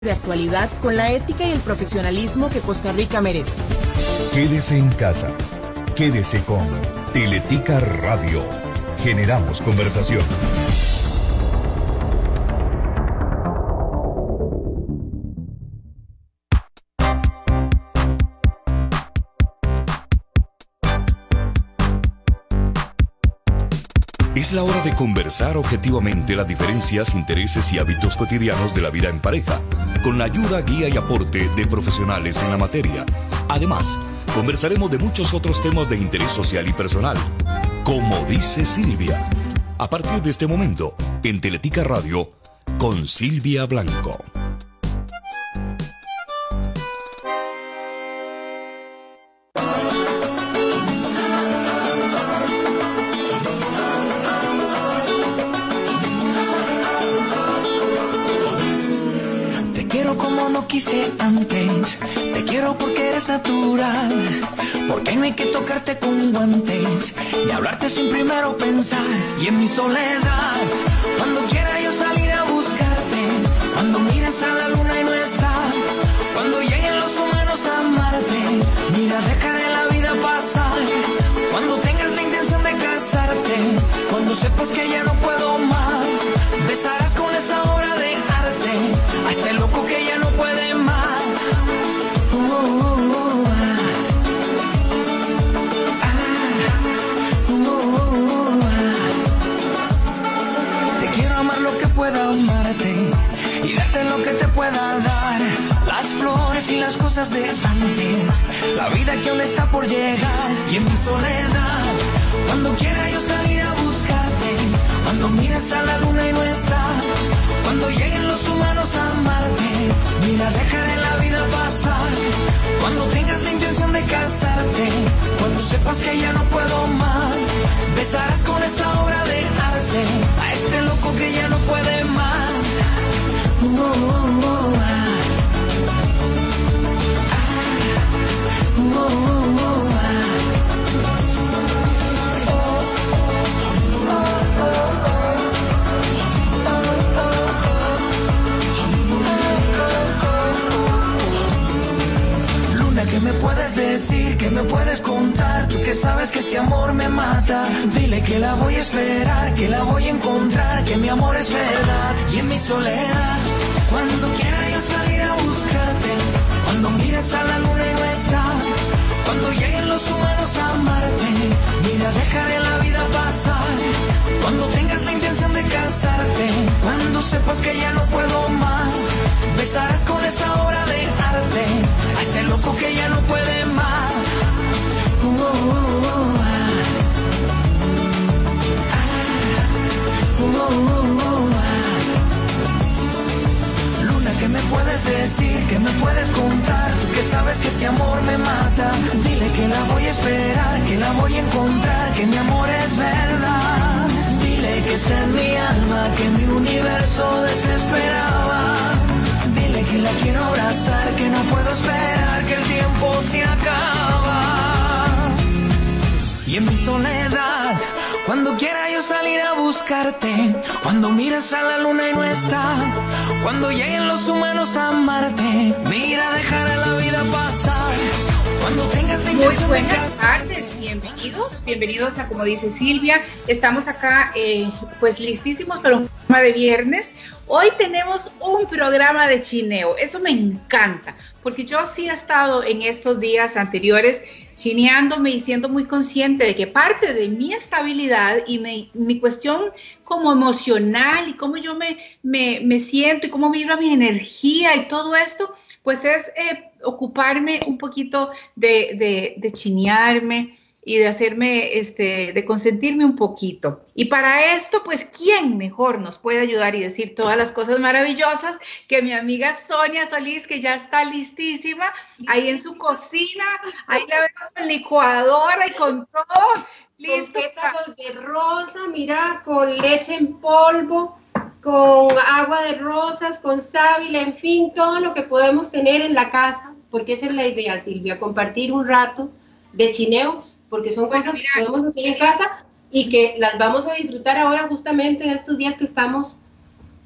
de actualidad con la ética y el profesionalismo que Costa Rica merece. Quédese en casa. Quédese con Teletica Radio. Generamos conversación. Es la hora de conversar objetivamente las diferencias, intereses y hábitos cotidianos de la vida en pareja, con la ayuda, guía y aporte de profesionales en la materia. Además, conversaremos de muchos otros temas de interés social y personal, como dice Silvia. A partir de este momento, en Teletica Radio, con Silvia Blanco. Quise antes, te quiero porque eres natural, porque no hay que tocarte con guantes, ni hablarte sin primero pensar. Y en mi soledad, cuando quiera yo salir a buscarte, cuando mires a la luna y no está, cuando lleguen los humanos a amarte, mira, dejaré la vida pasar, cuando tengas la intención de casarte, cuando sepas que ya no puedo más, besarás con esa obra de arte a ese loco que ya no puede más. Te quiero amar lo que pueda amarte y darte lo que te pueda dar, las flores y las cosas de antes, la vida que aún está por llegar. Y en mi soledad, cuando quiera yo salir a buscarte, cuando mires a la luna y no está, cuando lleguen los humanos a amarte, mira, dejaré la vida pasar, cuando tengas la intención de casarte, cuando sepas que ya no puedo más, besarás con esa obra de arte a este loco que ya no puede más. ¿Qué me puedes decir? ¿Qué me puedes contar? Tú que sabes que este amor me mata. Dile que la voy a esperar, que la voy a encontrar, que mi amor es verdad. Y en mi soledad, cuando quiera yo salir a buscarte, cuando mires a la luna y no está, cuando lleguen los humanos a amarte, mira, dejaré la vida pasar, cuando tengas la intención de casarte, cuando sepas que ya no puedo más, besarás con esa obra de arte a ese loco que ya no puede más. Luna, ¿qué me puedes decir? ¿Qué me puedes contar? Tú que sabes que este amor me mata. Dile que la voy a esperar, que la voy a encontrar, que mi amor es verdad. Dile que está en mi alma, que mi universo desesperaba. Que la quiero abrazar, que no puedo esperar, que el tiempo se acaba. Y en mi soledad, cuando quiera yo salir a buscarte, cuando mires a la luna y no está, cuando lleguen los humanos a amarte, mira, dejaré la vida pasar, cuando tengas la intención de casar. Buenas tardes, bienvenidos a Como Dice Silvia. Estamos acá pues listísimos para un programa de viernes. Hoy tenemos un programa de chineo, eso me encanta, porque yo sí he estado en estos días anteriores chineándome y siendo muy consciente de que parte de mi estabilidad y mi cuestión como emocional y cómo yo me siento y cómo vibra mi energía y todo esto, pues es ocuparme un poquito de chinearme y de hacerme, de consentirme un poquito. Y para esto, pues, ¿quién mejor nos puede ayudar y decir todas las cosas maravillosas que mi amiga Sonia Solís, que ya está listísima, ahí en su cocina, ahí la veo con licuadora y con todo, listo. Con pétalos de rosa, mira, con leche en polvo, con agua de rosas, con sábila, en fin, todo lo que podemos tener en la casa, porque esa es la idea, Silvia, compartir un rato de chineos, porque son cosas que podemos hacer en casa y que las vamos a disfrutar ahora justamente en estos días que estamos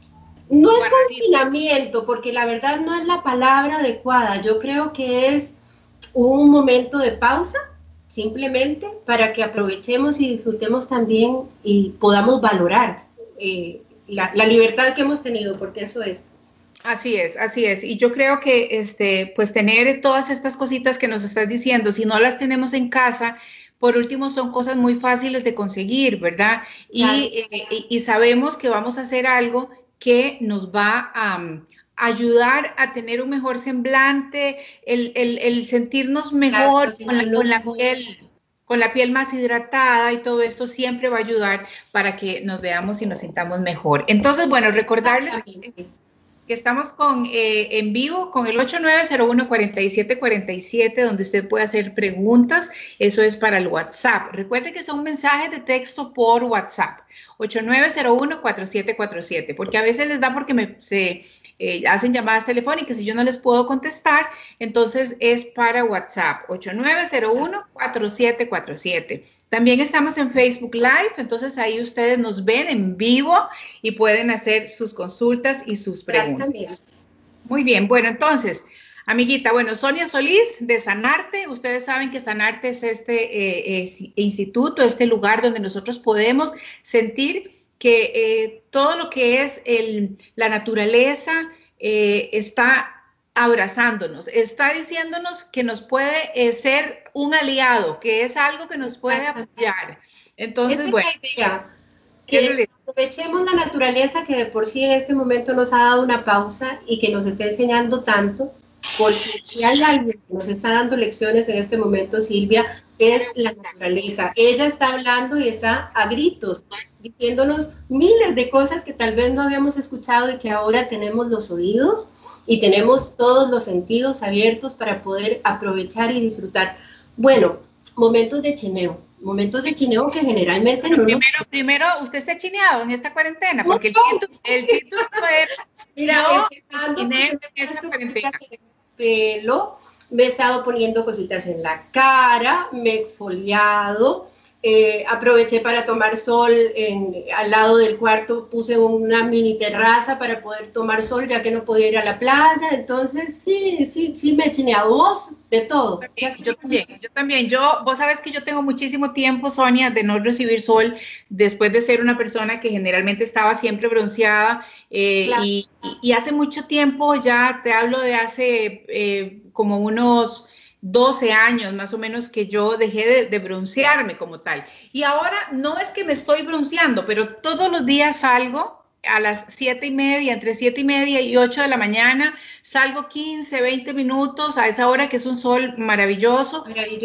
No es confinamiento, porque la verdad no es la palabra adecuada. Yo creo que es un momento de pausa, simplemente para que aprovechemos y disfrutemos también y podamos valorar la libertad que hemos tenido, porque eso es. Así es, así es. Y yo creo que pues tener todas estas cositas que nos estás diciendo, si no las tenemos en casa, por último son cosas muy fáciles de conseguir, ¿verdad? Claro. Y sabemos que vamos a hacer algo que nos va a ayudar a tener un mejor semblante, el sentirnos mejor con la piel más hidratada, y todo esto siempre va a ayudar para que nos veamos y nos sintamos mejor. Entonces, bueno, recordarles que estamos en vivo con el 8901-4747, donde usted puede hacer preguntas. Eso es para el WhatsApp. Recuerde que son mensajes de texto por WhatsApp. 8901-4747, porque a veces les da porque se hacen llamadas telefónicas y yo no les puedo contestar, entonces es para WhatsApp, 8901-4747. También estamos en Facebook Live, entonces ahí ustedes nos ven en vivo y pueden hacer sus consultas y sus preguntas. Muy bien, bueno, entonces, amiguita, bueno, Sonia Solís de Sanarte. Ustedes saben que Sanarte es este instituto, este lugar donde nosotros podemos sentir que todo lo que es la naturaleza está abrazándonos, está diciéndonos que nos puede ser un aliado, que es algo que nos puede apoyar. Entonces, esa bueno. Es la idea, que aprovechemos la naturaleza que de por sí en este momento nos ha dado una pausa y que nos está enseñando tanto, porque si hay alguien que nos está dando lecciones en este momento, Silvia, es la naturaleza. Ella está hablando y está a gritos, diciéndonos miles de cosas que tal vez no habíamos escuchado y que ahora tenemos los oídos y tenemos todos los sentidos abiertos para poder aprovechar y disfrutar. Bueno, momentos de chineo que generalmente no. Primero, ¿usted se ha chineado en esta cuarentena? Porque el título era... Mira, pelo, me he estado poniendo cositas en la cara, me he exfoliado, aproveché para tomar sol al lado del cuarto, puse una mini terraza para poder tomar sol ya que no podía ir a la playa. Entonces sí me he chineado. Vos, de todo. Yo también. Vos sabes que yo tengo muchísimo tiempo, Sonia, de no recibir sol, después de ser una persona que generalmente estaba siempre bronceada, claro. y hace mucho tiempo, ya te hablo de hace como unos 12 años más o menos, que yo dejé de broncearme como tal. Y ahora no es que me estoy bronceando, pero todos los días salgo a las 7:30, entre 7:30 y 8 de la mañana, salgo 15, 20 minutos a esa hora, que es un sol maravilloso.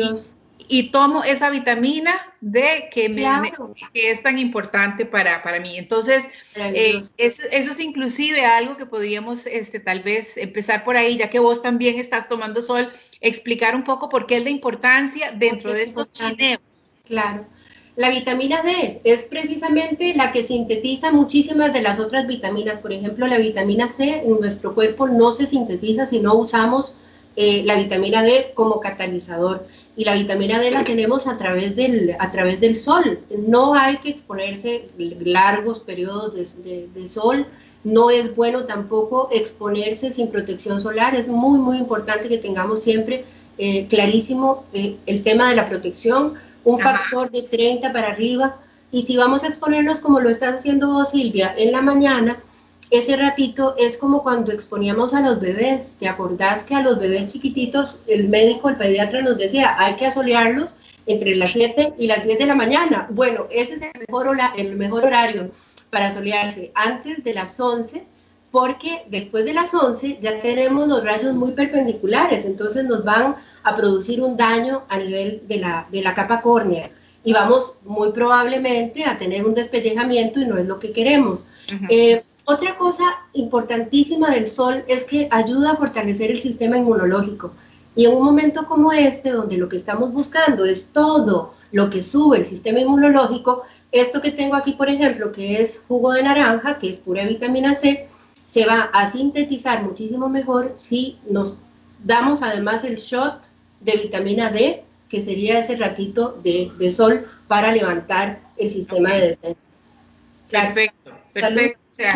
Y tomo esa vitamina D que es tan importante para mí. Entonces, eso es inclusive algo que podríamos tal vez empezar por ahí, ya que vos también estás tomando sol, explicar un poco por qué es la importancia dentro de estos chineos. Claro. La vitamina D es precisamente la que sintetiza muchísimas de las otras vitaminas. Por ejemplo, la vitamina C en nuestro cuerpo no se sintetiza si no usamos la vitamina D como catalizador. Y la vitamina D la tenemos a través del sol. No hay que exponerse largos periodos de sol. No es bueno tampoco exponerse sin protección solar. Es muy, muy importante que tengamos siempre clarísimo el tema de la protección. Un factor de 30 para arriba. Y si vamos a exponernos como lo estás haciendo vos, Silvia, en la mañana, ese ratito es como cuando exponíamos a los bebés. ¿Te acordás que a los bebés chiquititos el médico, el pediatra nos decía, hay que asolearlos entre las 7 y las 10 de la mañana? Bueno, ese es el mejor horario para asolearse, antes de las 11, porque después de las 11 ya tenemos los rayos muy perpendiculares, entonces nos van a producir un daño a nivel de la capa córnea y vamos muy probablemente a tener un despellejamiento y no es lo que queremos. Otra cosa importantísima del sol es que ayuda a fortalecer el sistema inmunológico. Y en un momento como este, donde lo que estamos buscando es todo lo que sube el sistema inmunológico, esto que tengo aquí, por ejemplo, que es jugo de naranja, que es pura vitamina C, se va a sintetizar muchísimo mejor si nos damos además el shot de vitamina D, que sería ese ratito de sol para levantar el sistema de defensa. Perfecto, perfecto. O sea,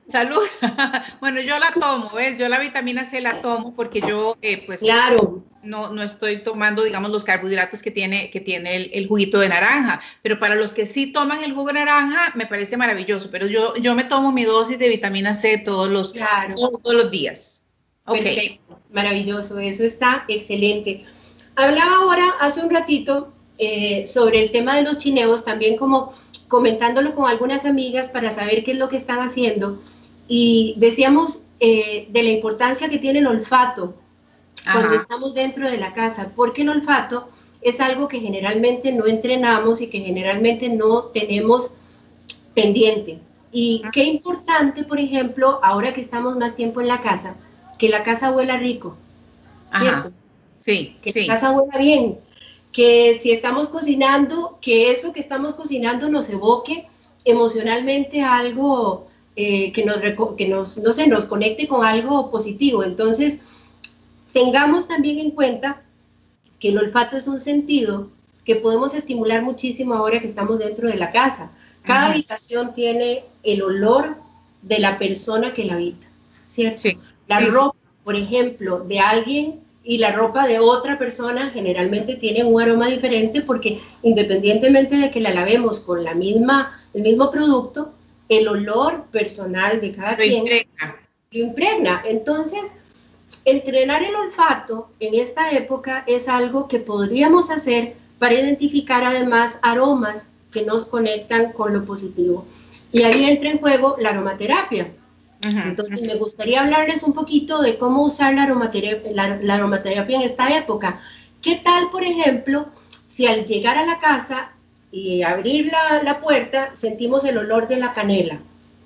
Salud. Bueno, yo la tomo, ¿ves? Yo la vitamina C la tomo porque yo, pues, Claro. no estoy tomando, digamos, los carbohidratos que tiene el juguito de naranja. Pero para los que sí toman el jugo de naranja, me parece maravilloso. Pero yo me tomo mi dosis de vitamina C todos los días. Ok. Perfecto, maravilloso, eso está excelente. Hablaba ahora, hace un ratito, sobre el tema de los chineos, también como comentándolo con algunas amigas para saber qué es lo que están haciendo. Y decíamos de la importancia que tiene el olfato cuando estamos dentro de la casa, porque el olfato es algo que generalmente no entrenamos y que generalmente no tenemos pendiente. Y qué importante, por ejemplo, ahora que estamos más tiempo en la casa, que la casa huela rico, ¿cierto? Sí, que la casa huela bien, que si estamos cocinando, que eso que estamos cocinando nos evoque emocionalmente a algo que nos conecte con algo positivo. Entonces, tengamos también en cuenta que el olfato es un sentido que podemos estimular muchísimo ahora que estamos dentro de la casa. Cada habitación tiene el olor de la persona que la habita, ¿cierto? Sí. La ropa, por ejemplo, de alguien y la ropa de otra persona generalmente tienen un aroma diferente porque independientemente de que la lavemos con el mismo producto, el olor personal de cada quien lo impregna. Entonces, entrenar el olfato en esta época es algo que podríamos hacer para identificar además aromas que nos conectan con lo positivo. Y ahí entra en juego la aromaterapia. Entonces me gustaría hablarles un poquito de cómo usar la aromaterapia en esta época. ¿Qué tal, por ejemplo, si al llegar a la casa y abrir la puerta sentimos el olor de la canela?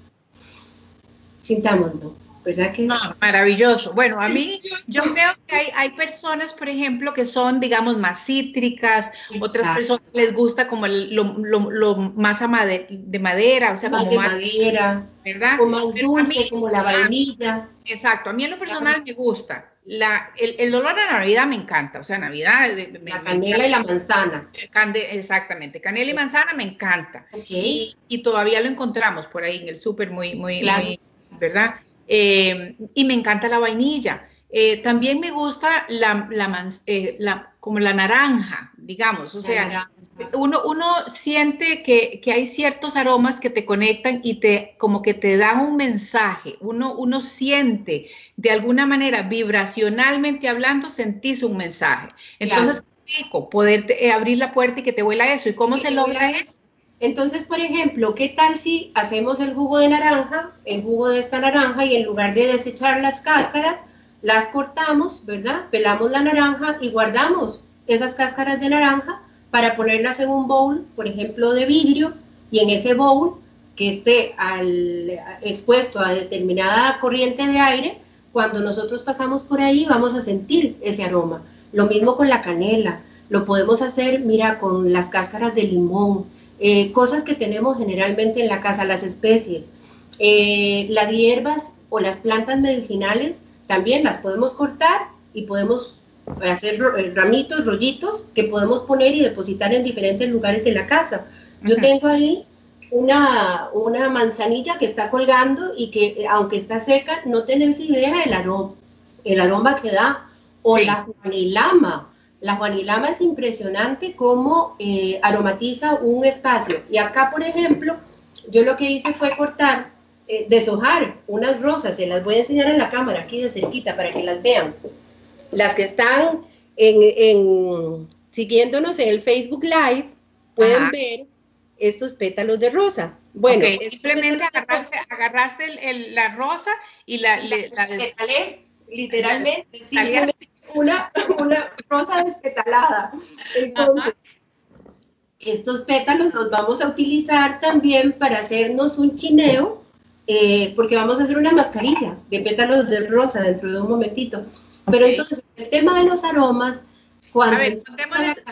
Sintámoslo, ¿verdad que maravilloso? Bueno, a mí, yo creo que hay personas, por ejemplo, que son, digamos, más cítricas. Exacto. Otras personas les gusta como lo más de madera, o sea, más como de madera, ¿verdad? O más dulce, como la vainilla. Exacto, a mí en lo personal me gusta. El olor a Navidad me encanta, o sea, Navidad... La canela y la manzana. Exactamente, canela y manzana me encanta. Okay. Y todavía lo encontramos por ahí en el súper muy, ¿verdad? Y me encanta la vainilla. También me gusta como la naranja, digamos, o sea, uno siente que hay ciertos aromas que te conectan y como que te dan un mensaje. Uno siente, de alguna manera, vibracionalmente hablando, sentís un mensaje. Entonces, rico poder abrir la puerta y que te huela eso. ¿Y cómo se logra eso? Entonces, por ejemplo, ¿qué tal si hacemos el jugo de naranja, el jugo de esta naranja, y en lugar de desechar las cáscaras, las cortamos, ¿verdad? Pelamos la naranja y guardamos esas cáscaras de naranja para ponerlas en un bowl, por ejemplo, de vidrio, y en ese bowl que esté expuesto a determinada corriente de aire, cuando nosotros pasamos por ahí vamos a sentir ese aroma. Lo mismo con la canela, lo podemos hacer, mira, con las cáscaras de limón, cosas que tenemos generalmente en la casa, las especies, las hierbas o las plantas medicinales, también las podemos cortar y podemos hacer ramitos, rollitos que podemos poner y depositar en diferentes lugares de la casa. Yo tengo ahí una manzanilla que está colgando y que aunque está seca, no tenés idea el aroma que da. O la juanilama. La juanilama es impresionante cómo aromatiza un espacio. Y acá, por ejemplo, yo lo que hice fue cortar, deshojar unas rosas. Se las voy a enseñar en la cámara, aquí de cerquita, para que las vean. Las que están siguiéndonos en el Facebook Live pueden ver estos pétalos de rosa. Bueno, simplemente agarraste la rosa y la despetalé, literalmente, simplemente una rosa despetalada. Entonces, estos pétalos los vamos a utilizar también para hacernos un chineo, porque vamos a hacer una mascarilla de pétalos de rosa dentro de un momentito. Pero entonces, el tema de los aromas, cuando... A ver, contémosles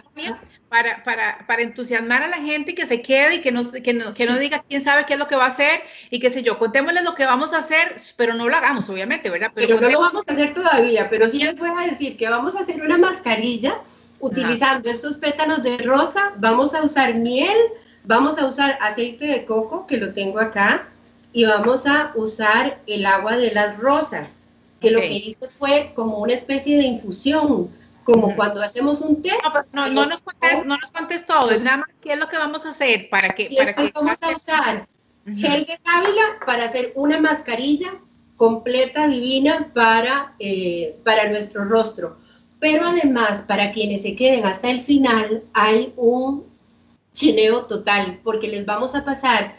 para entusiasmar a la gente y que se quede y que no diga quién sabe qué es lo que va a hacer y qué sé yo. Contémosles lo que vamos a hacer, pero no lo hagamos, obviamente, ¿verdad? Pero no lo vamos a hacer todavía, pero sí les voy a decir que vamos a hacer una mascarilla utilizando estos pétalos de rosa. Vamos a usar miel, vamos a usar aceite de coco, que lo tengo acá, y vamos a usar el agua de las rosas, que lo que hice fue como una especie de infusión, como cuando hacemos un té. No nos contes todo, es nada más qué es lo que vamos a hacer para que... Vamos a usar gel de sábila para hacer una mascarilla completa, divina, para nuestro rostro. Pero además, para quienes se queden hasta el final, hay un chineo total, porque les vamos a pasar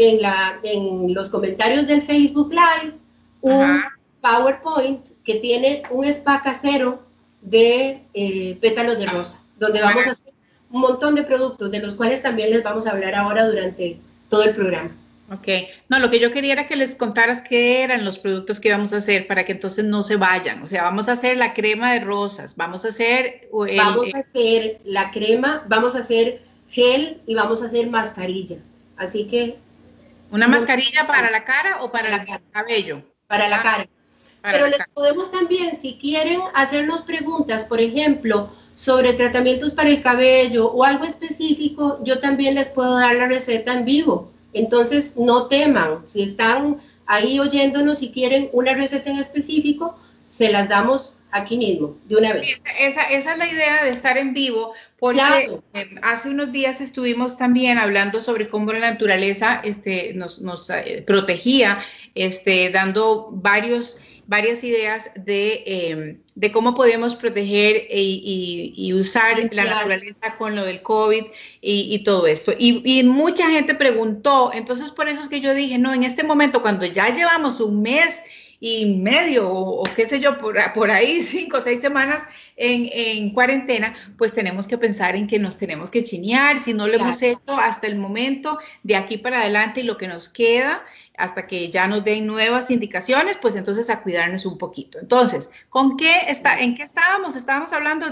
en los comentarios del Facebook Live un PowerPoint que tiene un spa casero de pétalos de rosa, donde vamos a hacer un montón de productos, de los cuales también les vamos a hablar ahora durante todo el programa. Ok, no, lo que yo quería era que les contaras qué eran los productos que vamos a hacer para que entonces no se vayan. O sea, vamos a hacer la crema de rosas, vamos a hacer... vamos a hacer la crema, vamos a hacer gel y vamos a hacer mascarilla. Así que... ¿Una mascarilla para la cara o para el cabello? Para la cara. Pero les podemos también, si quieren hacernos preguntas, por ejemplo, sobre tratamientos para el cabello o algo específico, yo también les puedo dar la receta en vivo. Entonces, no teman, si están ahí oyéndonos y quieren una receta en específico, se las damos aquí mismo, de una vez. Sí, esa es la idea de estar en vivo, porque hace unos días estuvimos también hablando sobre cómo la naturaleza nos protegía, dando varias ideas de cómo podemos proteger y usar la naturaleza con lo del COVID y todo esto. Y mucha gente preguntó, entonces por eso es que yo dije, no, en este momento, cuando ya llevamos un mes y medio o qué sé yo, por ahí 5 o 6 semanas en cuarentena, pues tenemos que pensar en que nos tenemos que chinear, si no lo hemos hecho hasta el momento, de aquí para adelante y lo que nos queda, hasta que ya nos den nuevas indicaciones, pues entonces a cuidarnos un poquito. Entonces, ¿en qué estábamos? Estábamos hablando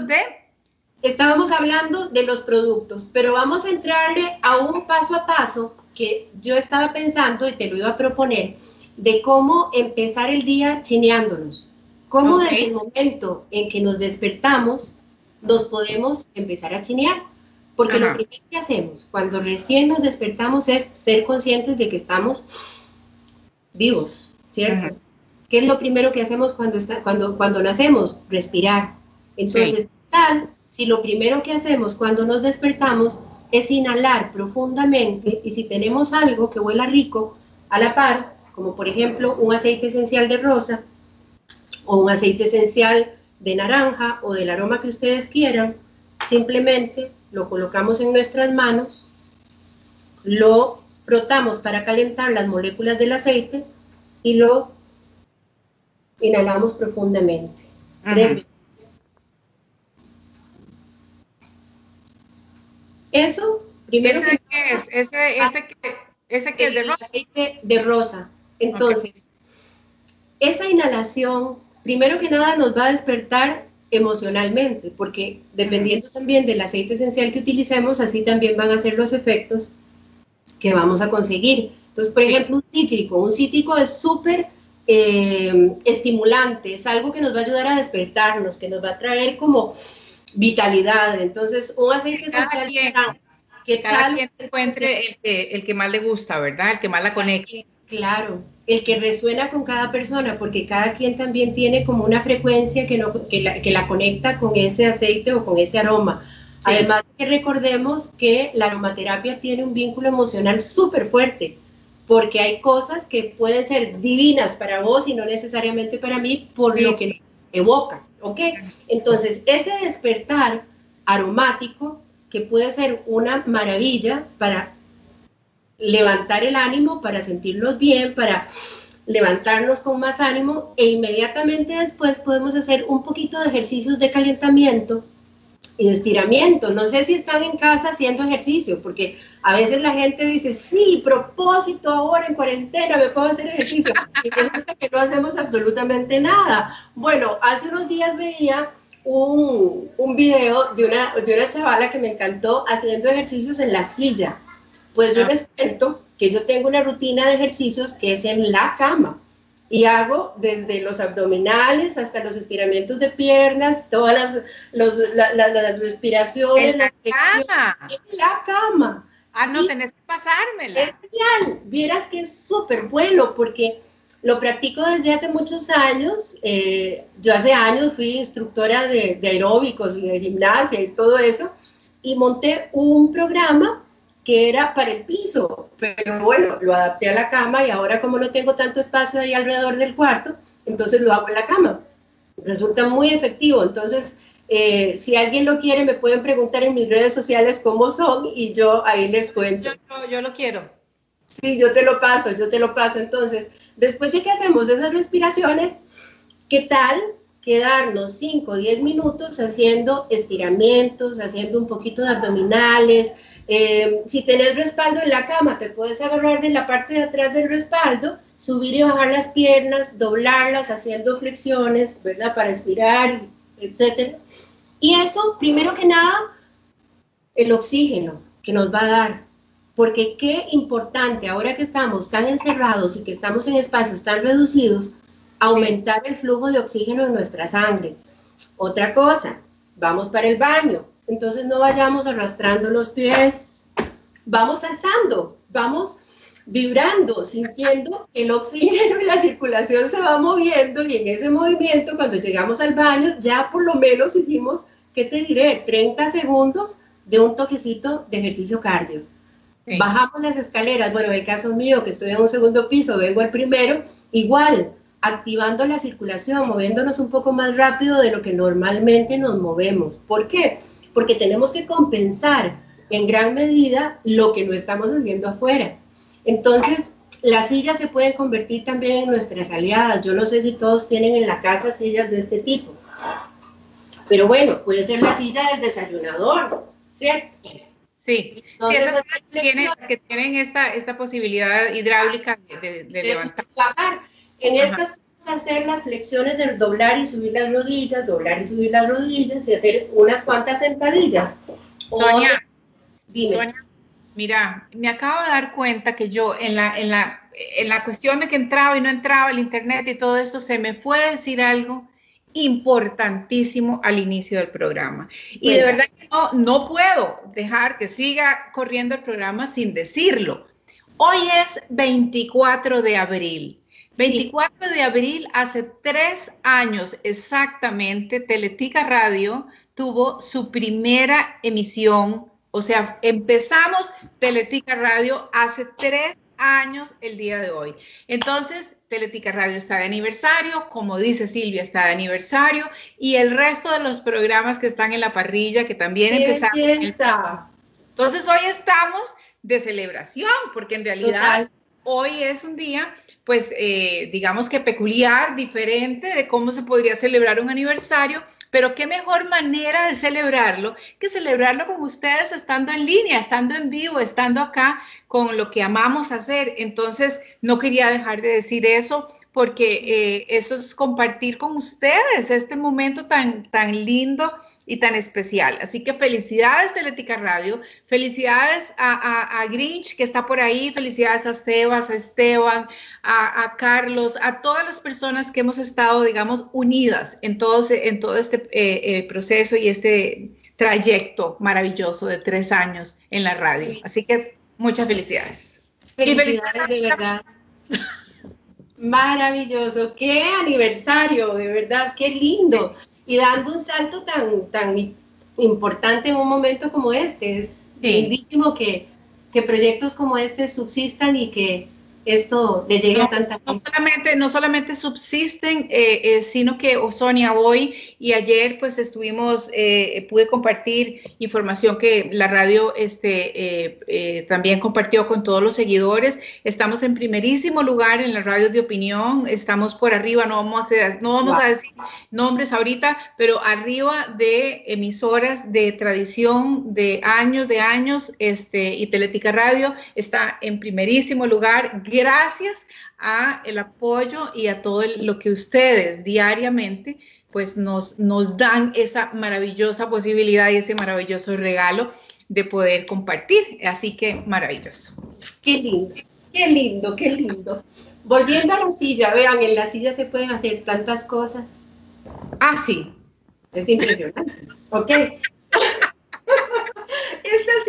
de los productos, pero vamos a entrarle a un paso a paso que yo estaba pensando y te lo iba a proponer, de cómo empezar el día chineándonos. Cómo desde el momento en que nos despertamos, nos podemos empezar a chinear. Porque lo primero que hacemos cuando recién nos despertamos es ser conscientes de que estamos vivos, ¿cierto? ¿Qué es lo primero que hacemos cuando nacemos? Respirar. Entonces, si lo primero que hacemos cuando nos despertamos es inhalar profundamente, y si tenemos algo que huela rico a la par, como por ejemplo un aceite esencial de rosa, o un aceite esencial de naranja, o del aroma que ustedes quieran, simplemente lo colocamos en nuestras manos, lo frotamos para calentar las moléculas del aceite y lo inhalamos profundamente. 3 veces. Eso, primero. ¿Ese qué es? ¿Ese que es de rosa? Aceite de rosa. Entonces, esa inhalación, primero que nada, nos va a despertar emocionalmente, porque dependiendo también del aceite esencial que utilicemos, así también van a ser los efectos que vamos a conseguir. Entonces, por ejemplo, un cítrico es súper estimulante, es algo que nos va a ayudar a despertarnos, que nos va a traer como vitalidad. Entonces, un aceite esencial que cada quien encuentre el que más le gusta, ¿verdad? El que más la conecte. Claro, el que resuena con cada persona, porque cada quien también tiene como una frecuencia que la conecta con ese aceite o con ese aroma. Sí. Además, que recordemos que la aromaterapia tiene un vínculo emocional súper fuerte, porque hay cosas que pueden ser divinas para vos y no necesariamente para mí, por lo que evoca, ¿ok? Entonces, ese despertar aromático, que puede ser una maravilla para levantar el ánimo, para sentirnos bien, para levantarnos con más ánimo, e inmediatamente después podemos hacer un poquito de ejercicios de calentamiento y de estiramiento. No sé si están en casa haciendo ejercicio, porque a veces la gente dice, sí, propósito, ahora en cuarentena me puedo hacer ejercicio, y resulta que no hacemos absolutamente nada. Bueno, hace unos días veía un video de una chavala que me encantó haciendo ejercicios en la silla. Pues yo les cuento que yo tengo una rutina de ejercicios que es en la cama, y hago desde los abdominales hasta los estiramientos de piernas, todas las respiraciones, en la cama. En la cama. Ah, no, Sí. tenés que pasármela. Es genial, vieras que es súper bueno porque lo practico desde hace muchos años. Yo hace años fui instructora de aeróbicos y de gimnasia y todo eso, y monté un programa que era para el piso, pero bueno, lo adapté a la cama y ahora como no tengo tanto espacio ahí alrededor del cuarto, entonces lo hago en la cama. Resulta muy efectivo, entonces si alguien lo quiere me pueden preguntar en mis redes sociales cómo son y yo ahí les cuento. Yo lo quiero. Sí, yo te lo paso. Entonces, después de que hacemos esas respiraciones, ¿qué tal quedarnos 5 o 10 minutos haciendo estiramientos, haciendo un poquito de abdominales? Si tenés respaldo en la cama, te puedes agarrar en la parte de atrás del respaldo, subir y bajar las piernas, doblarlas, haciendo flexiones, ¿verdad? Para estirar, etcétera. Y eso, primero que nada, el oxígeno que nos va a dar. Porque qué importante, ahora que estamos tan encerrados y que estamos en espacios tan reducidos, aumentar el flujo de oxígeno en nuestra sangre. Otra cosa, vamos para el baño, entonces no vayamos arrastrando los pies, vamos saltando, vamos vibrando, sintiendo el oxígeno y la circulación se va moviendo, y en ese movimiento, cuando llegamos al baño, ya por lo menos hicimos, ¿qué te diré? 30 segundos de un toquecito de ejercicio cardio. Sí. Bajamos las escaleras, bueno, en el caso mío, que estoy en un segundo piso, vengo al primero, igual, activando la circulación, moviéndonos un poco más rápido de lo que normalmente nos movemos. ¿Por qué? Porque tenemos que compensar en gran medida lo que no estamos haciendo afuera. Entonces, las sillas se pueden convertir también en nuestras aliadas. Yo no sé si todos tienen en la casa sillas de este tipo, pero bueno, puede ser la silla del desayunador, ¿cierto? Sí, entonces, sí, que tienen esta posibilidad hidráulica de levantar. Bajar. En estas cosas, hacer las flexiones de doblar y subir las rodillas, y hacer unas cuantas sentadillas. Sonia, dime. Sonia, mira, me acabo de dar cuenta que yo en la cuestión de que entraba y no entraba el internet y todo esto, se me fue a decir algo importantísimo al inicio del programa. Y de verdad que no puedo dejar que siga corriendo el programa sin decirlo. Hoy es 24 de abril. 24 de abril, hace 3 años exactamente, Teletica Radio tuvo su primera emisión. O sea, empezamos Teletica Radio hace 3 años el día de hoy. Entonces, Teletica Radio está de aniversario, como dice Silvia, está de aniversario, y el resto de los programas que están en la parrilla, que también empezaron. Entonces, hoy estamos de celebración, porque en realidad hoy es un día, pues, digamos que peculiar, diferente de cómo se podría celebrar un aniversario, pero qué mejor manera de celebrarlo que celebrarlo con ustedes estando en línea, estando en vivo, estando acá con lo que amamos hacer. Entonces, no quería dejar de decir eso, porque eso es compartir con ustedes este momento tan lindo y tan especial. Así que felicidades, Teletica Radio, felicidades a Grinch, que está por ahí, felicidades a Sebas, a Esteban, a Carlos, a todas las personas que hemos estado, digamos, unidas en todo este proceso y este trayecto maravilloso de 3 años en la radio. Así que muchas felicidades. Felicidades, de verdad. Maravilloso, qué aniversario, de verdad, qué lindo. Y dando un salto tan importante en un momento como este. Es lindísimo que proyectos como este subsistan y que esto le llegue a tanta gente. No solamente subsisten, sino que Sonia, hoy y ayer pues pude compartir información que la radio también compartió con todos los seguidores. Estamos en primerísimo lugar en las radios de opinión, estamos por arriba, no vamos a decir nombres ahorita, pero arriba de emisoras de tradición de años, y Teletica Radio está en primerísimo lugar. Gracias a el apoyo y a todo lo que ustedes diariamente pues nos dan esa maravillosa posibilidad y ese maravilloso regalo de poder compartir. Así que maravilloso. Qué lindo, qué lindo, qué lindo. Volviendo a la silla, vean, en la silla se pueden hacer tantas cosas. Ah, sí. Es impresionante. Ok. Esta silla es que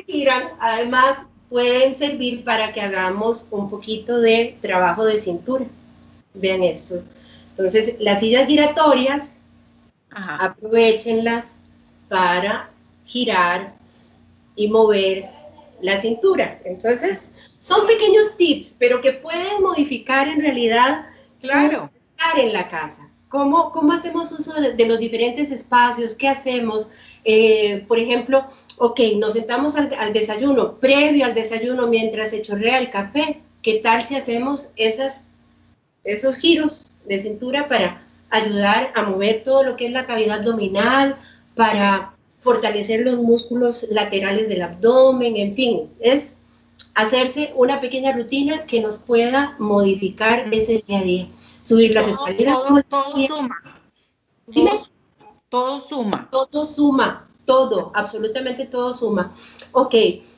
se giran, además pueden servir para que hagamos un poquito de trabajo de cintura. Vean esto. Entonces, las sillas giratorias, aprovéchenlas para girar y mover la cintura. Entonces, son pequeños tips, pero que pueden modificar en realidad claro, estar en la casa. ¿Cómo hacemos uso de los diferentes espacios? ¿Qué hacemos? Por ejemplo, ok, nos sentamos al desayuno, previo al desayuno, mientras se chorrea el café. ¿Qué tal si hacemos esos giros de cintura para ayudar a mover todo lo que es la cavidad abdominal, para fortalecer los músculos laterales del abdomen? En fin, es hacerse una pequeña rutina que nos pueda modificar ese día a día. Subir las escaleras. Todo suma. Todo suma. Todo suma, todo, absolutamente todo suma. Ok,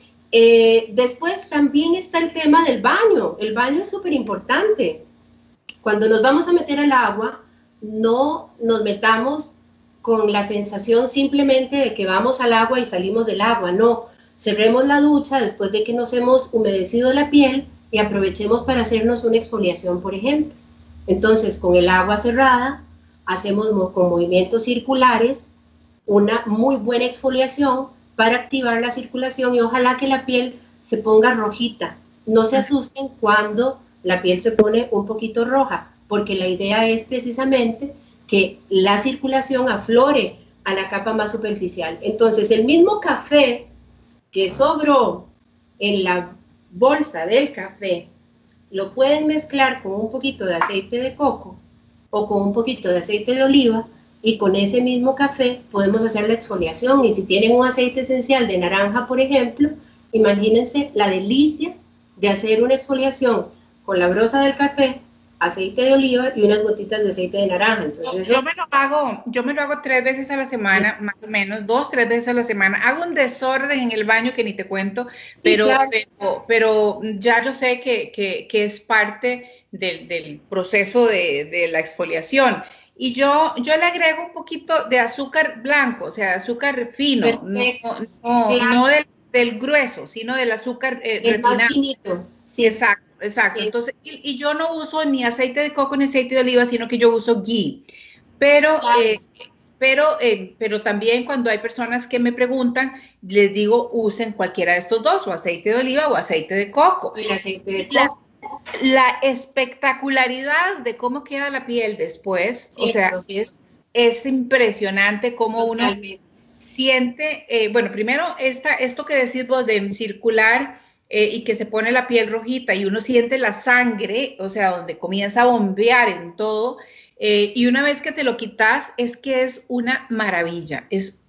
después también está el tema del baño. El baño es súper importante. Cuando nos vamos a meter al agua, no nos metamos con la sensación simplemente de que vamos al agua y salimos del agua, no. Cerremos la ducha después de que nos hemos humedecido la piel y aprovechemos para hacernos una exfoliación, por ejemplo. Entonces, con el agua cerrada, hacemos con movimientos circulares una muy buena exfoliación para activar la circulación y ojalá que la piel se ponga rojita. No se asusten cuando la piel se pone un poquito roja, porque la idea es precisamente que la circulación aflore a la capa más superficial. Entonces, el mismo café que sobró en la bolsa del café, lo pueden mezclar con un poquito de aceite de coco o con un poquito de aceite de oliva y con ese mismo café podemos hacer la exfoliación. Y si tienen un aceite esencial de naranja, por ejemplo, imagínense la delicia de hacer una exfoliación con la brosa del café, aceite de oliva y unas gotitas de aceite de naranja. Entonces, yo me lo hago 3 veces a la semana, más o menos, 2, 3 veces a la semana. Hago un desorden en el baño que ni te cuento, pero, sí, claro, pero ya yo sé que es parte del proceso de la exfoliación. Y yo le agrego un poquito de azúcar blanco, o sea, azúcar fino, no del grueso, sino del azúcar refinado. Más finito. Sí, exacto. Exacto, sí. Entonces, y yo no uso ni aceite de coco ni aceite de oliva, sino que yo uso ghee, pero, claro. Pero también cuando hay personas que me preguntan, les digo, usen cualquiera de estos dos, o aceite de oliva o aceite de coco. El aceite de coco. La espectacularidad de cómo queda la piel después, sí, o sea, es impresionante cómo uno siente, bueno, primero esto que decís vos de circular, y que se pone la piel rojita y uno siente la sangre, o sea, donde comienza a bombear en todo, y una vez que te lo quitas, es que es una maravilla,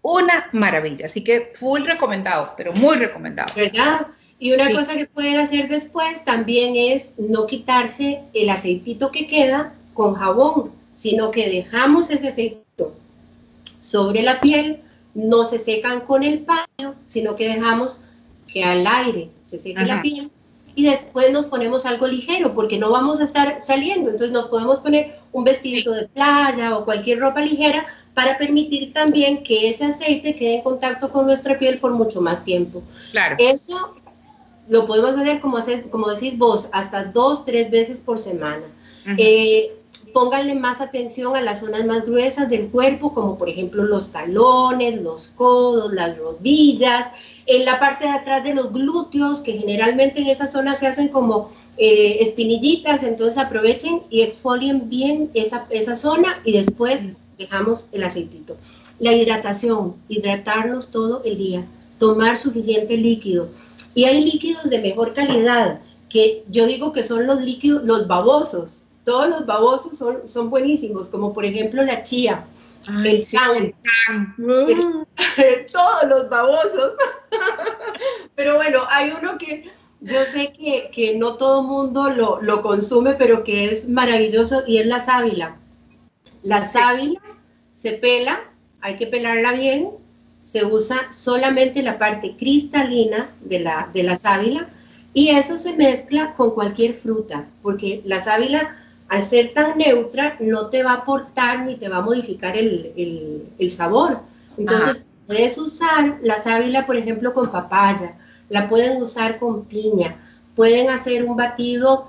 así que full recomendado, pero muy recomendado. ¿Verdad? Y una cosa que pueden hacer después también es no quitarse el aceitito que queda con jabón, sino que dejamos ese aceitito sobre la piel, no se secan con el paño, sino que dejamos que al aire se seque la piel y después nos ponemos algo ligero porque no vamos a estar saliendo, entonces nos podemos poner un vestidito de playa o cualquier ropa ligera para permitir también que ese aceite quede en contacto con nuestra piel por mucho más tiempo. Claro. Eso lo podemos hacer, como decís vos, hasta 2, 3 veces por semana. Pónganle más atención a las zonas más gruesas del cuerpo, como por ejemplo los talones, los codos, las rodillas, en la parte de atrás de los glúteos, que generalmente en esa zona se hacen como espinillitas, entonces aprovechen y exfolien bien esa zona y después dejamos el aceitito. La hidratación, hidratarnos todo el día, tomar suficiente líquido. Y hay líquidos de mejor calidad, que yo digo que son los líquidos, los babosos. Todos los babosos son buenísimos, como por ejemplo la chía, el tang, todos los babosos. Pero bueno, hay uno que yo sé que no todo el mundo lo consume, pero que es maravilloso, y es la sábila. La sábila se pela, hay que pelarla bien, se usa solamente la parte cristalina de la sábila, y eso se mezcla con cualquier fruta, porque la sábila, al ser tan neutra, no te va a aportar ni te va a modificar el sabor. Entonces, puedes usar la sábila, por ejemplo, con papaya, la pueden usar con piña, pueden hacer un batido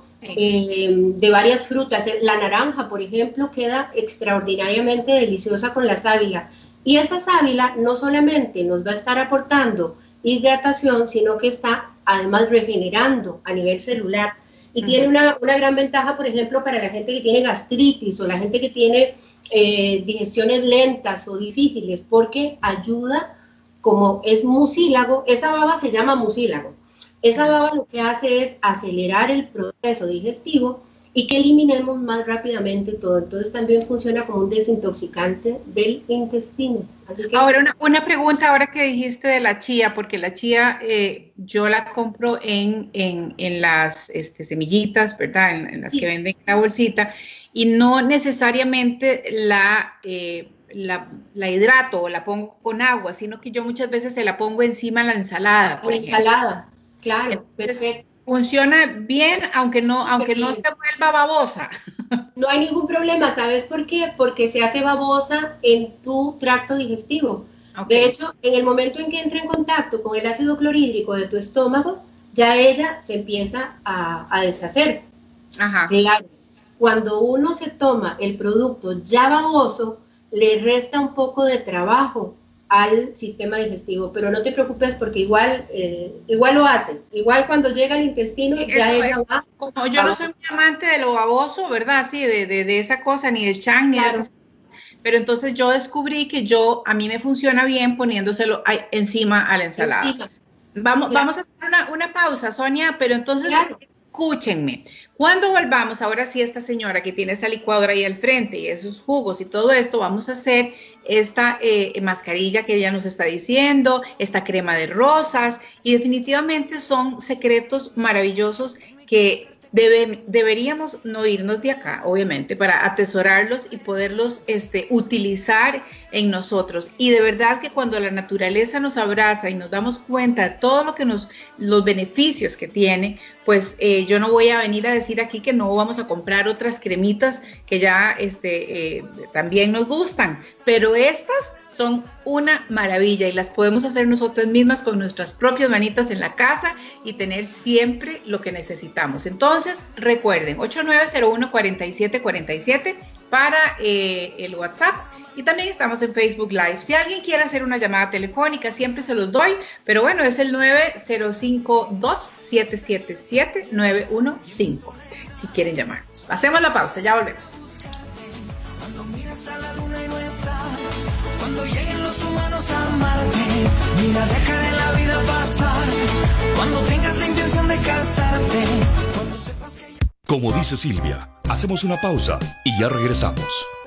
de varias frutas. La naranja, por ejemplo, queda extraordinariamente deliciosa con la sábila. Y esa sábila no solamente nos va a estar aportando hidratación, sino que está además regenerando a nivel celular. Y tiene una gran ventaja, por ejemplo, para la gente que tiene gastritis o la gente que tiene digestiones lentas o difíciles, porque ayuda, como es mucílago, esa baba se llama mucílago. Esa baba lo que hace es acelerar el proceso digestivo y que eliminemos más rápidamente todo. Entonces también funciona como un desintoxicante del intestino. Así que, ahora, una pregunta ahora que dijiste de la chía, porque la chía yo la compro en las semillitas, ¿verdad? En las que venden en la bolsita, y no necesariamente la hidrato o la pongo con agua, sino que yo muchas veces se la pongo encima de la ensalada. La ensalada, claro, perfecto. Funciona bien, aunque no se vuelva babosa. No hay ningún problema, ¿sabes por qué? Porque se hace babosa en tu tracto digestivo. Okay. De hecho, en el momento en que entra en contacto con el ácido clorhídrico de tu estómago, ya ella se empieza a deshacer. Ajá. Claro. Cuando uno se toma el producto ya baboso, le resta un poco de trabajo al sistema digestivo, pero no te preocupes porque igual lo hacen. Igual cuando llega al intestino, ya ella va. Como yo no soy muy amante de lo baboso, ¿verdad? Sí, de esa cosa, ni del chan, ni de esas cosas. Pero entonces yo descubrí que a mí me funciona bien poniéndoselo encima a la ensalada. Encima. Vamos a hacer una pausa, Sonia, pero entonces escúchenme. Cuando volvamos, ahora sí, esta señora que tiene esa licuadora ahí al frente y esos jugos y todo esto, vamos a hacer esta mascarilla que ella nos está diciendo, esta crema de rosas, y definitivamente son secretos maravillosos que deberíamos no irnos de acá, obviamente, para atesorarlos y poderlos utilizar en nosotros. Y de verdad que cuando la naturaleza nos abraza y nos damos cuenta de todo lo que los beneficios que tiene, pues yo no voy a venir a decir aquí que no vamos a comprar otras cremitas que ya también nos gustan, pero estas son una maravilla y las podemos hacer nosotras mismas con nuestras propias manitas en la casa y tener siempre lo que necesitamos. Entonces, recuerden, 8901-4747 para el WhatsApp, y también estamos en Facebook Live. Si alguien quiere hacer una llamada telefónica, siempre se los doy, pero bueno, es el 9052-777-915, si quieren llamarnos. Hacemos la pausa, ya volvemos. Cuando miras a la luna y no está, cuando lleguen los humanos a Marte, mira, dejaré la vida pasar, cuando tengas la intención de casarte, cuando sepas que... Como dice Silvia, hacemos una pausa y ya regresamos.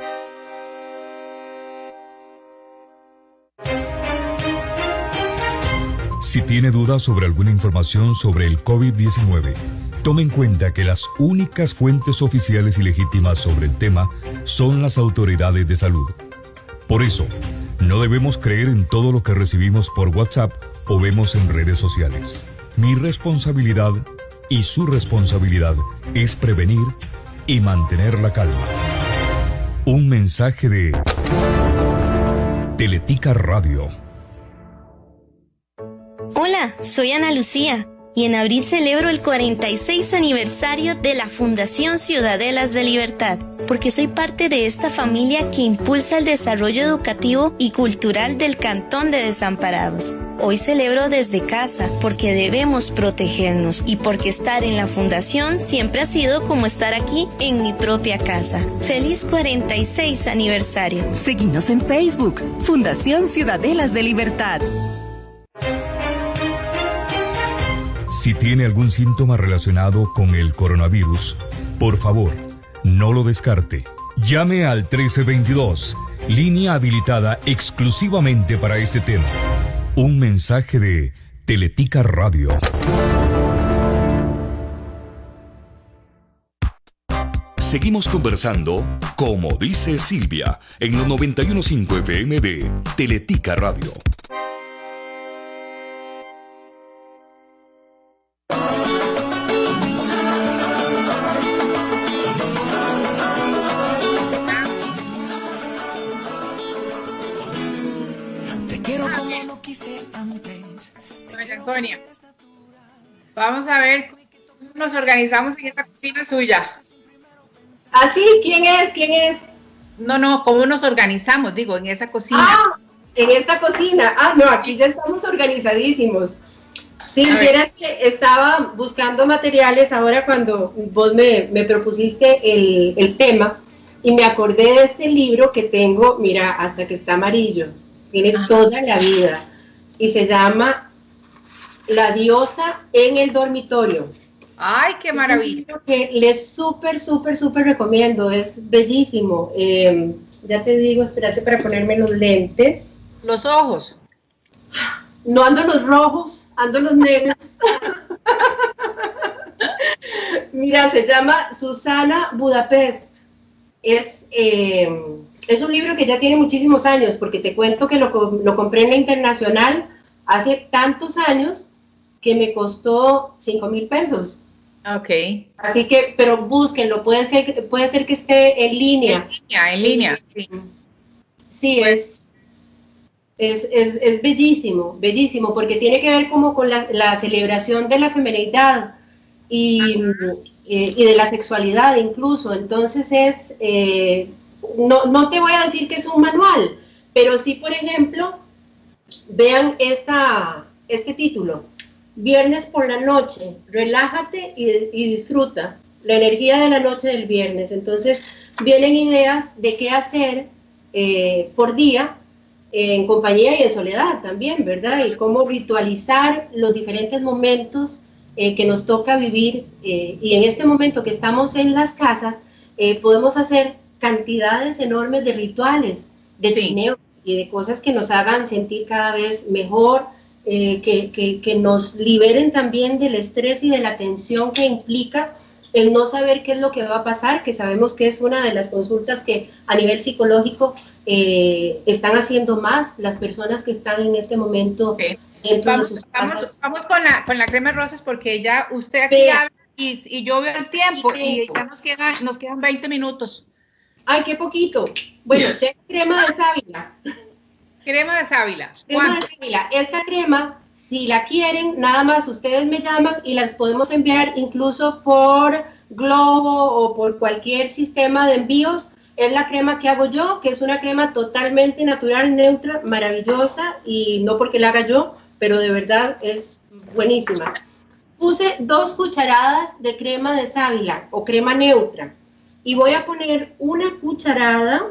Si tiene dudas sobre alguna información sobre el COVID-19, tome en cuenta que las únicas fuentes oficiales y legítimas sobre el tema son las autoridades de salud. Por eso, no debemos creer en todo lo que recibimos por WhatsApp o vemos en redes sociales. Mi responsabilidad y su responsabilidad es prevenir y mantener la calma. Un mensaje de Teletica Radio. Hola, soy Ana Lucía y en abril celebro el 46 aniversario de la Fundación Ciudadelas de Libertad, porque soy parte de esta familia que impulsa el desarrollo educativo y cultural del Cantón de Desamparados. Hoy celebro desde casa porque debemos protegernos y porque estar en la fundación siempre ha sido como estar aquí en mi propia casa. ¡Feliz 46 aniversario! Seguinos en Facebook, Fundación Ciudadelas de Libertad. Si tiene algún síntoma relacionado con el coronavirus, por favor, no lo descarte. Llame al 1322, línea habilitada exclusivamente para este tema. Un mensaje de Teletica Radio. Seguimos conversando, como dice Silvia, en los 91.5 FM de Teletica Radio. Sonia. Vamos a ver cómo nos organizamos en esa cocina suya. ¿Ah, sí? ¿Quién es? ¿Quién es? No, cómo nos organizamos, digo, en esa cocina. Ah, en esta cocina. Ah, no, aquí ya estamos organizadísimos. Si vieras que estaba buscando materiales ahora cuando vos me propusiste el tema y me acordé de este libro que tengo, mira, hasta que está amarillo, tiene toda la vida y se llama La diosa en el dormitorio. ¡Ay, qué maravilla! Es un libro que les súper recomiendo, es bellísimo. Ya te digo, espérate para ponerme los lentes. Los ojos. No ando los rojos, ando los negros. Mira, se llama Susana Budapest. Es un libro que ya tiene muchísimos años, porque te cuento que lo compré en la Internacional hace tantos años que me costó 5,000 pesos. Ok. Así que, pero búsquenlo, puede ser que esté en línea. En línea, sí. Sí, es bellísimo, porque tiene que ver como con la celebración de la feminidad y de la sexualidad incluso. Entonces no te voy a decir que es un manual, pero sí, por ejemplo, vean este título: Viernes por la noche, relájate y disfruta la energía de la noche del viernes. Entonces vienen ideas de qué hacer por día, en compañía y en soledad también, ¿verdad? Y cómo ritualizar los diferentes momentos que nos toca vivir, y en este momento que estamos en las casas, podemos hacer cantidades enormes de rituales, de chineos y de cosas que nos hagan sentir cada vez mejor, que nos liberen también del estrés y de la tensión que implica el no saber qué es lo que va a pasar, que sabemos que es una de las consultas que a nivel psicológico están haciendo más las personas que están en este momento dentro de sus casas. Vamos con la crema de rosas, porque ya usted aquí habla y yo veo el tiempo y ya nos quedan 20 minutos. ¡Ay, qué poquito! Bueno, crema de sábila. Crema de sábila. Crema de sábila. Esta crema, si la quieren, nada más ustedes me llaman y las podemos enviar incluso por Globo o por cualquier sistema de envíos. Es la crema que hago yo, que es una crema totalmente natural, neutra, maravillosa, y no porque la haga yo, pero de verdad es buenísima. Puse 2 cucharadas de crema de sábila o crema neutra y voy a poner 1 cucharada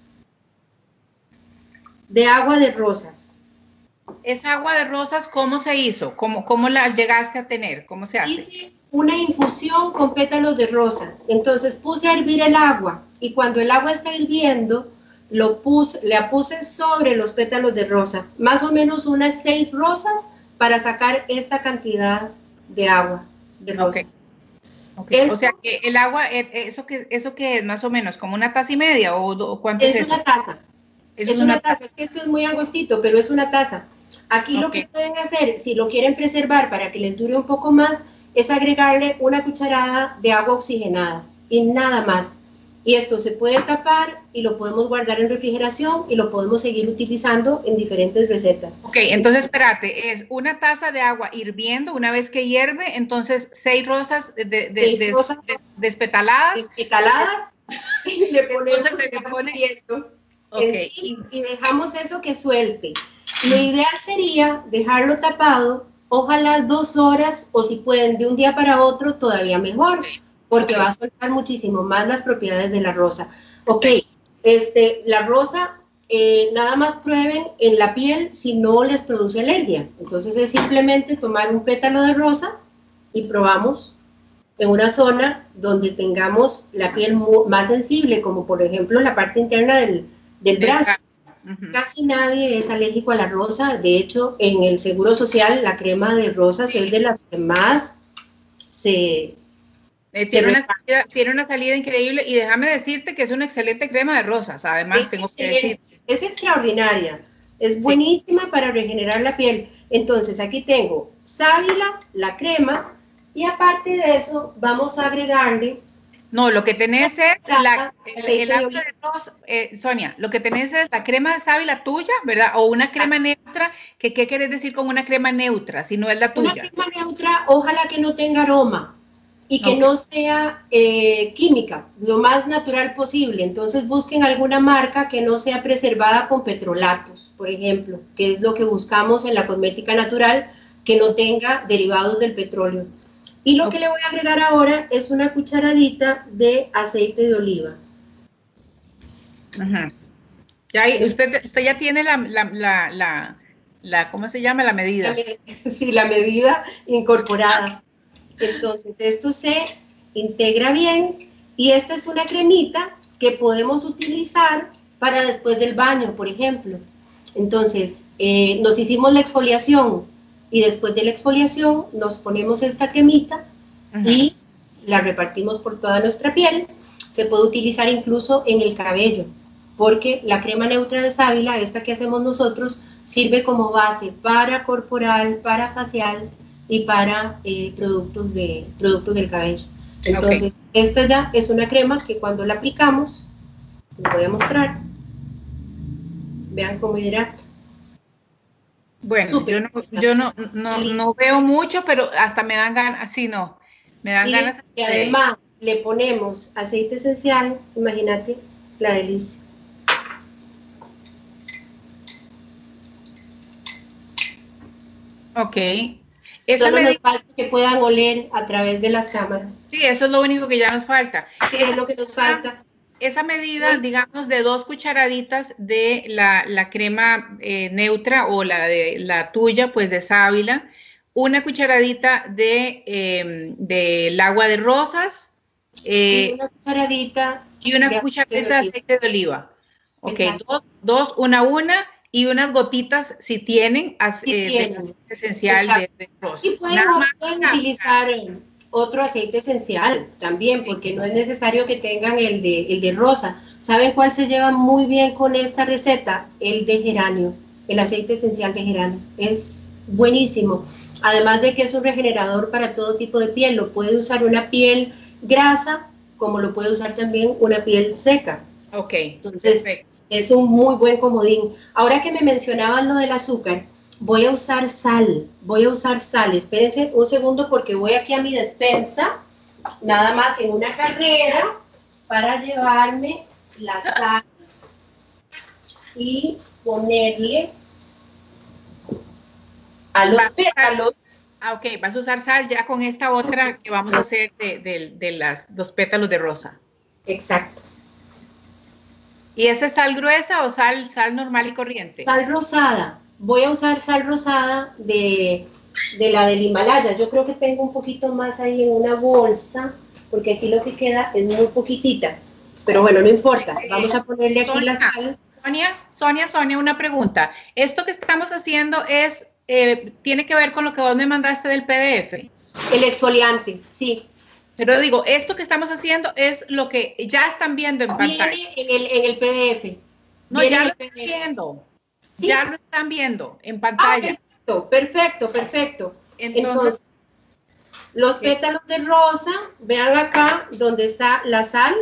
de agua de rosas. ¿Esa agua de rosas cómo se hizo? ¿Cómo la llegaste a tener? ¿Cómo se hace? Hice una infusión con pétalos de rosa. Entonces puse a hervir el agua y cuando el agua está hirviendo, la puse sobre los pétalos de rosa. Más o menos unas 6 rosas para sacar esta cantidad de agua de rosa. Okay. O sea que el agua, ¿eso que es más o menos? ¿Como una taza y media? ¿O cuánto es eso? Una taza. Es una taza. Es que esto es muy angostito, pero es una taza. Aquí lo que pueden hacer, si lo quieren preservar para que les dure un poco más, es agregarle 1 cucharada de agua oxigenada y nada más. Y esto se puede tapar y lo podemos guardar en refrigeración y lo podemos seguir utilizando en diferentes recetas. Ok, entonces espérate, es 1 taza de agua hirviendo. Una vez que hierve, entonces 6 rosas despetaladas. Despetaladas y le ponemos Okay. Y dejamos eso que suelte. Lo ideal sería dejarlo tapado, ojalá 2 horas, o si pueden de un día para otro, todavía mejor, porque va a soltar muchísimo más las propiedades de la rosa. La rosa, nada más prueben en la piel si no les produce alergia. Entonces es simplemente tomar un pétalo de rosa y probamos en una zona donde tengamos la piel más sensible, como por ejemplo la parte interna del brazo. Casi nadie es alérgico a la rosa. De hecho, en el Seguro Social, la crema de rosas es de las que más tiene una salida increíble, y déjame decirte que es una excelente crema de rosas. Además, tengo que decir, es extraordinaria, es buenísima para regenerar la piel. Entonces, aquí tengo sábila, la crema, y aparte de eso, vamos a agregarle No, lo que tenés es el aceite agua de rosa, Sonia, lo que tenés es la crema de sábila tuya, ¿verdad? O una crema neutra, que ¿qué querés decir con una crema neutra, si no es la tuya? Una crema neutra, ojalá que no tenga aroma y que no sea química, lo más natural posible. Entonces busquen alguna marca que no sea preservada con petrolatos, por ejemplo, que es lo que buscamos en la cosmética natural, que no tenga derivados del petróleo. Y lo que le voy a agregar ahora es una cucharadita de aceite de oliva. Ya, usted ya tiene ¿cómo se llama? La medida. Sí, la medida incorporada. Entonces, esto se integra bien y esta es una cremita que podemos utilizar para después del baño, por ejemplo. Entonces, nos hicimos la exfoliación y después de la exfoliación nos ponemos esta cremita y la repartimos por toda nuestra piel. Se puede utilizar incluso en el cabello, porque la crema neutra de sábila, esta que hacemos nosotros, sirve como base para corporal, para facial y para productos del cabello. Entonces, esta ya es una crema que cuando la aplicamos, les voy a mostrar, vean cómo hidrata. Bueno, yo no veo mucho, pero hasta me dan ganas, así no, me dan ganas. Y además le ponemos aceite esencial, imagínate la delicia. Ok. Solo nos falta que puedan oler a través de las cámaras. Sí, eso es lo único que ya nos falta. Sí, es lo que nos falta. Esa medida, digamos, de 2 cucharaditas de la crema neutra o la tuya, pues de sábila, una cucharadita del agua de rosas, una cucharadita y una cucharadita de aceite de oliva. Ok, dos, una, y unas gotitas, si tienen, de esencial de rosas. Y pueden utilizar otro aceite esencial también, porque no es necesario que tengan el de rosa. ¿Saben cuál se lleva muy bien con esta receta? El de geranio, el aceite esencial de geranio. Es buenísimo. Además de que es un regenerador para todo tipo de piel. Lo puede usar una piel grasa, como lo puede usar también una piel seca. Ok, entonces perfecto. Es un muy buen comodín. Ahora que me mencionaban lo del azúcar, voy a usar sal, espérense un segundo porque voy aquí a mi despensa, nada más en una carrera, para llevarme la sal y ponerle a los pétalos. Ok, vas a usar sal ya con esta otra que vamos a hacer de los pétalos de rosa. Exacto. ¿Y esa es sal gruesa o sal normal y corriente? Sal rosada. Voy a usar sal rosada de la del Himalaya. Yo creo que tengo un poquito más ahí en una bolsa, porque aquí lo que queda es muy poquitita. Pero bueno, no importa. Vamos a ponerle aquí la sal. Sonia, una pregunta. Esto que estamos haciendo tiene que ver con lo que vos me mandaste del PDF. El exfoliante, sí. Pero digo, esto que estamos haciendo es lo que ya están viendo en pantalla. Viene en el PDF. No, ya lo están viendo. ¿Sí? Ya lo están viendo en pantalla. Perfecto. Entonces, los pétalos de rosa, vean acá donde está la sal.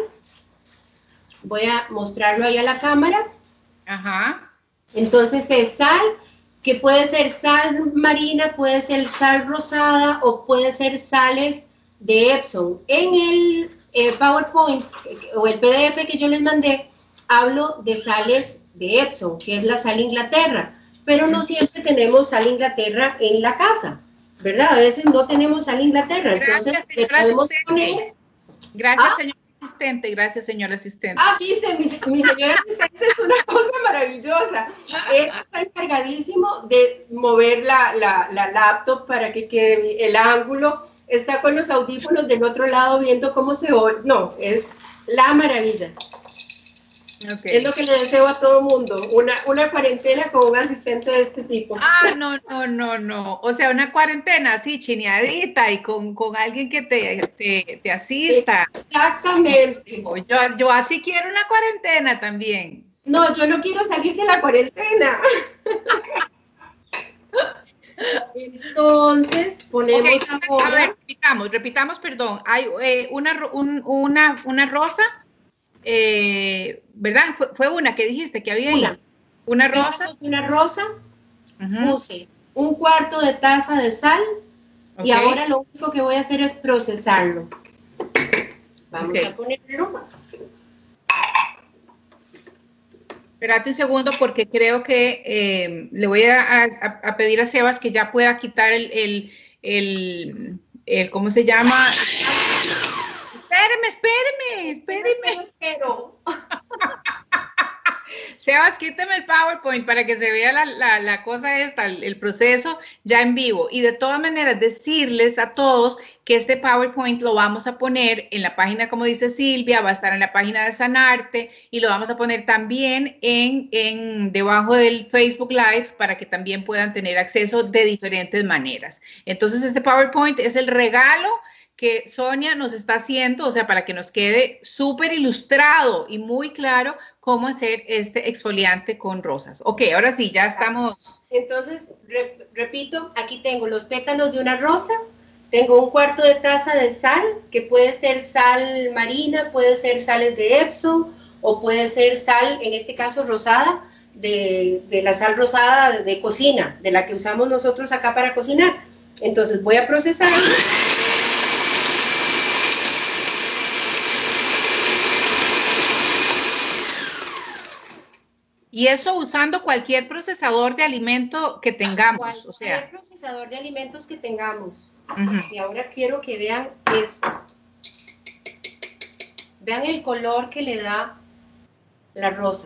Voy a mostrarlo ahí a la cámara. Ajá. Entonces es sal, que puede ser sal marina, puede ser sal rosada o puede ser sales de Epsom. En el PowerPoint o el PDF que yo les mandé, hablo de sales de Epsom, que es la sal Inglaterra, pero no siempre tenemos sal Inglaterra en la casa, ¿verdad? A veces no tenemos sal Inglaterra, entonces le podemos poner... Gracias, señora asistente. Viste, mi señora asistente es una cosa maravillosa. Él está encargadísimo de mover la laptop para que quede el ángulo. Está con los audífonos del otro lado viendo cómo se oye. No, es la maravilla. Okay. Es lo que le deseo a todo el mundo, una cuarentena con un asistente de este tipo. No. O sea, una cuarentena así, chineadita y con alguien que te asista. Exactamente. Yo así quiero una cuarentena también. No, yo no quiero salir de la cuarentena. Entonces, ponemos ahora. A ver, repitamos, perdón. Hay una rosa, ¿verdad? Fue una que dijiste que había ahí. Una rosa. Una rosa, puse 1/4 de taza de sal, y ahora lo único que voy a hacer es procesarlo. Vamos a ponerlo. Espérate un segundo porque creo que le voy a pedir a Sebas que ya pueda quitar el ¿cómo se llama? Espéreme. Sebas, quítame el PowerPoint para que se vea la cosa esta, el proceso ya en vivo. Y de todas maneras, decirles a todos que este PowerPoint lo vamos a poner en la página, como dice Silvia, va a estar en la página de Sanarte y lo vamos a poner también debajo del Facebook Live para que también puedan tener acceso de diferentes maneras. Entonces, este PowerPoint es el regalo que Sonia nos está haciendo, o sea, para que nos quede súper ilustrado y muy claro cómo hacer este exfoliante con rosas. Ok, ahora sí, ya estamos. Entonces, repito, aquí tengo los pétalos de una rosa, tengo 1/4 de taza de sal, que puede ser sal marina, puede ser sales de Epsom, o puede ser sal, en este caso rosada, de la sal rosada de cocina, de la que usamos nosotros acá para cocinar. Entonces voy a procesar. Y eso usando cualquier procesador de alimento que tengamos, cualquier procesador de alimentos que tengamos. Y ahora quiero que vean esto. Vean el color que le da la rosa.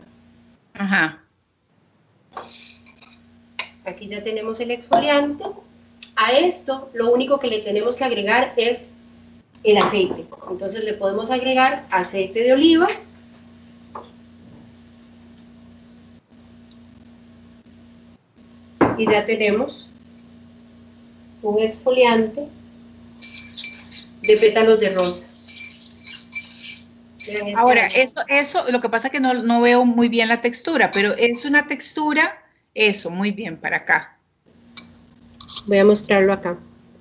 Aquí ya tenemos el exfoliante. A esto lo único que le tenemos que agregar es el aceite. Entonces le podemos agregar aceite de oliva. Y ya tenemos un exfoliante de pétalos de rosa. Ahora, eso, lo que pasa es que no veo muy bien la textura, pero es una textura, eso, muy bien, para acá. Voy a mostrarlo acá.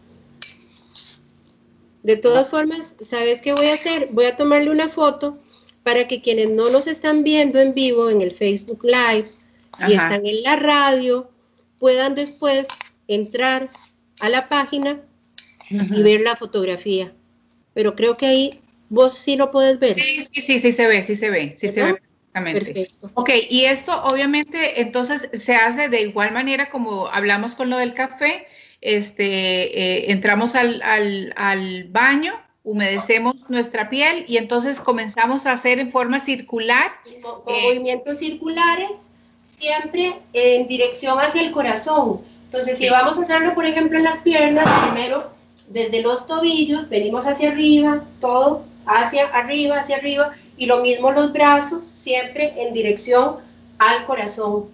De todas formas, ¿sabes qué voy a hacer? Voy a tomarle una foto para que quienes no nos están viendo en vivo en el Facebook Live y están en la radio, puedan después entrar a la página y ver la fotografía. Pero creo que ahí vos sí lo puedes ver. Sí se ve perfectamente. Perfecto. Ok, y esto obviamente entonces se hace de igual manera como hablamos con lo del café. Entramos al baño, humedecemos nuestra piel y entonces comenzamos a hacer en forma circular. Con movimientos circulares, siempre en dirección hacia el corazón. Entonces, si vamos a hacerlo, por ejemplo, en las piernas, primero desde los tobillos, venimos hacia arriba, todo hacia arriba, y lo mismo los brazos, siempre en dirección al corazón.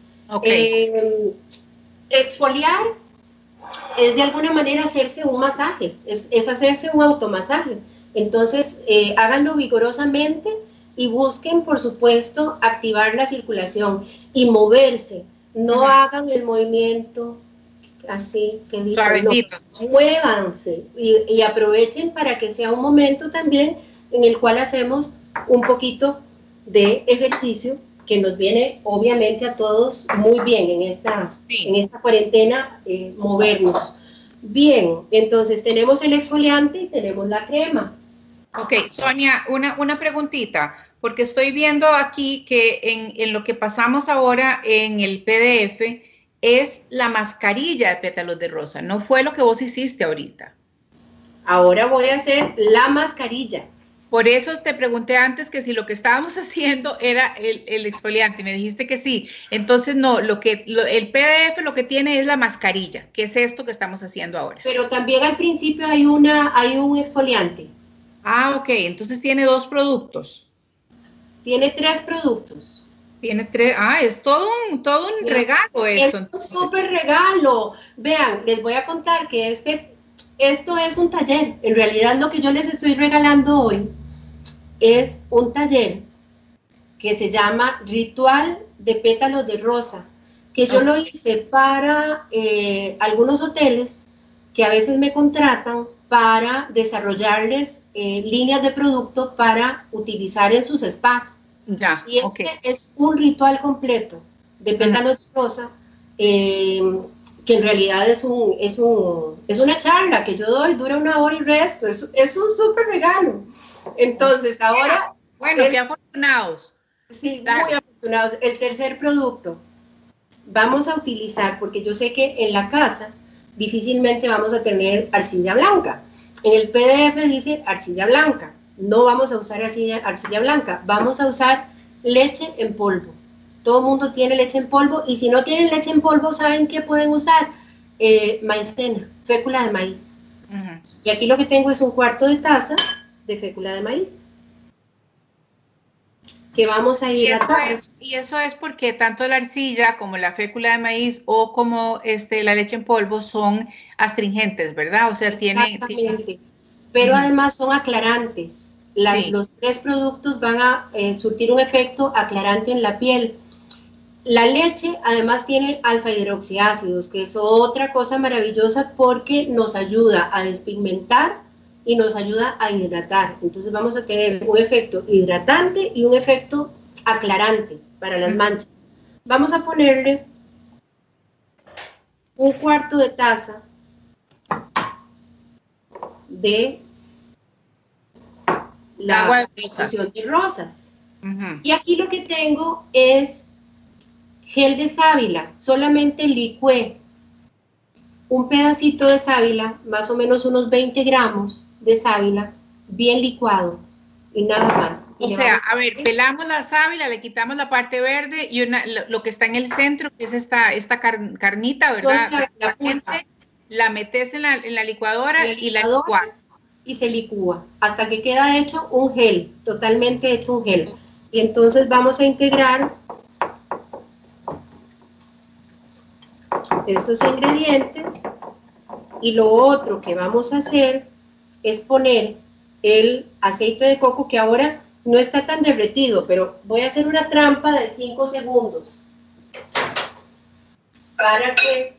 Exfoliar es de alguna manera hacerse un masaje, es hacerse un automasaje. Entonces, háganlo vigorosamente y busquen, por supuesto, activar la circulación y moverse. No hagan el movimiento así, que digo, suavecito. No, muévanse y aprovechen para que sea un momento también en el cual hacemos un poquito de ejercicio que nos viene obviamente a todos muy bien en esta cuarentena, movernos. Bien, entonces tenemos el exfoliante y tenemos la crema. Ok, Sonia, una preguntita, porque estoy viendo aquí que en lo que pasamos ahora en el PDF es la mascarilla de pétalos de rosa, no fue lo que vos hiciste ahorita. Ahora voy a hacer la mascarilla. Por eso te pregunté antes que si lo que estábamos haciendo era el exfoliante, me dijiste que sí. Entonces no, el PDF lo que tiene es la mascarilla, que es esto que estamos haciendo ahora. Pero también al principio hay un exfoliante. Ah, ok, entonces tiene 2 productos. Tiene 3 productos. Tiene 3, es todo un regalo esto. Es un súper regalo. Vean, les voy a contar que esto es un taller. En realidad lo que yo les estoy regalando hoy es un taller que se llama Ritual de Pétalos de Rosa. que yo lo hice para algunos hoteles que a veces me contratan para desarrollarles líneas de producto para utilizar en sus spas. Ya, Y es un ritual completo de pétalos de rosa, que en realidad es una charla que yo doy, dura 1 hora y resto, es un súper regalo. Entonces ahora... Bueno, qué afortunados. Sí, muy afortunados. El tercer producto, vamos a utilizar, porque yo sé que en la casa difícilmente vamos a tener arcilla blanca. En el PDF dice arcilla blanca, no vamos a usar arcilla blanca, vamos a usar leche en polvo. Todo el mundo tiene leche en polvo, y si no tienen leche en polvo, ¿saben qué pueden usar? Maicena, fécula de maíz. Y aquí lo que tengo es 1/4 de taza de fécula de maíz, que vamos a hidratar. Y eso es porque tanto la arcilla como la fécula de maíz o como la leche en polvo son astringentes, ¿verdad? O sea, Exactamente. Pero además son aclarantes. Los 3 productos van a surtir un efecto aclarante en la piel. La leche además tiene alfa hidroxiácidos, que es otra cosa maravillosa porque nos ayuda a despigmentar y nos ayuda a hidratar. Entonces vamos a tener un efecto hidratante y un efecto aclarante para las manchas. Vamos a ponerle 1/4 de taza de la infusión de rosas. Y aquí lo que tengo es gel de sábila, solamente licué un pedacito de sábila, más o menos unos 20 gramos de sábila, bien licuado, y nada más. O sea, a ver, pelamos la sábila, le quitamos la parte verde y lo que está en el centro, que es esta carnita, ¿verdad? La metes en la licuadora y la licuas. Y se licúa hasta que queda hecho un gel, totalmente hecho un gel. Y entonces vamos a integrar estos ingredientes, y lo otro que vamos a hacer es poner el aceite de coco, que ahora no está tan derretido, pero voy a hacer una trampa de 5 segundos para que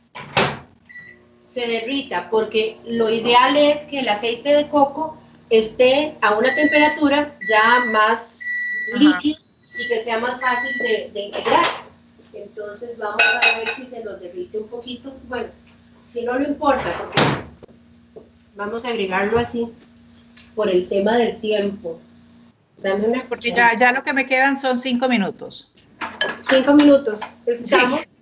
se derrita, porque lo ideal es que el aceite de coco esté a una temperatura ya más líquida y que sea más fácil de integrar. Entonces vamos a ver si se nos derrite un poquito. Bueno, si no, no importa, porque vamos a agregarlo así por el tema del tiempo. Dame una porque ya lo que me quedan son 5 minutos. 5 minutos. Estamos. Sí.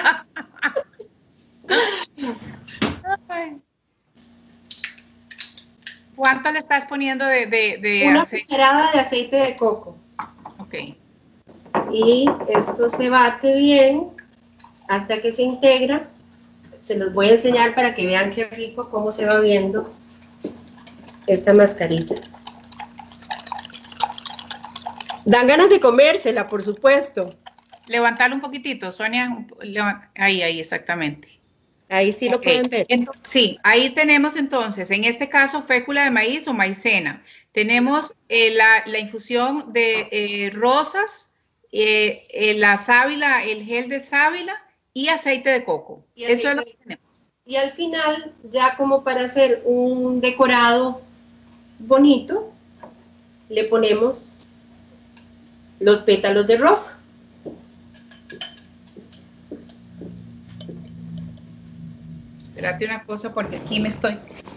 ¿Cuánto le estás poniendo de una aceite? cucharada de aceite de coco. Ok. Y esto se bate bien hasta que se integra. Se los voy a enseñar para que vean qué rico cómo se va viendo esta mascarilla. Dan ganas de comérsela, por supuesto. Levantarlo un poquitito, Sonia. Ahí, exactamente. Ahí sí lo pueden ver. Entonces, sí, ahí tenemos entonces, en este caso, fécula de maíz o maicena. Tenemos la infusión de rosas, la sábila, el gel de sábila y aceite de coco. Eso es lo que tenemos. Y al final, ya como para hacer un decorado bonito, le ponemos los pétalos de rosa. Espérate una cosa porque aquí me estoy...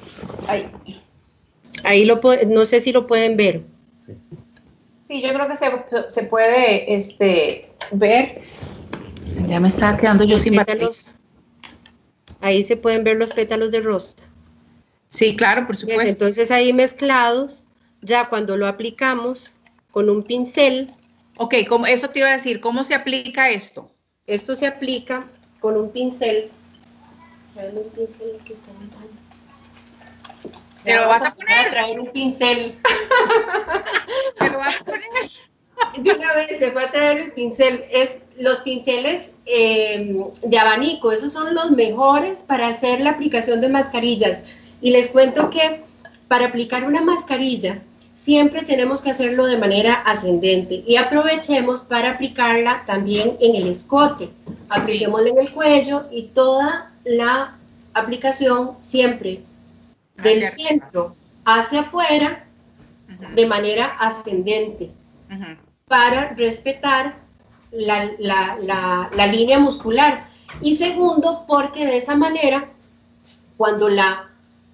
Ahí no sé si lo pueden ver. Sí, yo creo que se puede ver. Ya me estaba quedando yo sin pétalos. Ahí se pueden ver los pétalos de rosa. Sí, claro, por supuesto. Entonces ahí mezclados, ya cuando lo aplicamos con un pincel. Ok, eso te iba a decir, ¿cómo se aplica esto? Esto se aplica con un pincel. Traer un pincel que está en el baño. ¿Te lo vas a poner? Traer un pincel. ¿Te lo vas a poner? De una vez se fue a traer el pincel. Los pinceles de abanico, esos son los mejores para hacer la aplicación de mascarillas. Y les cuento que para aplicar una mascarilla siempre tenemos que hacerlo de manera ascendente y aprovechemos para aplicarla también en el escote. Apliquémosla en el cuello y toda la aplicación siempre del centro hacia afuera de manera ascendente para respetar la línea muscular. Y segundo, porque de esa manera, cuando la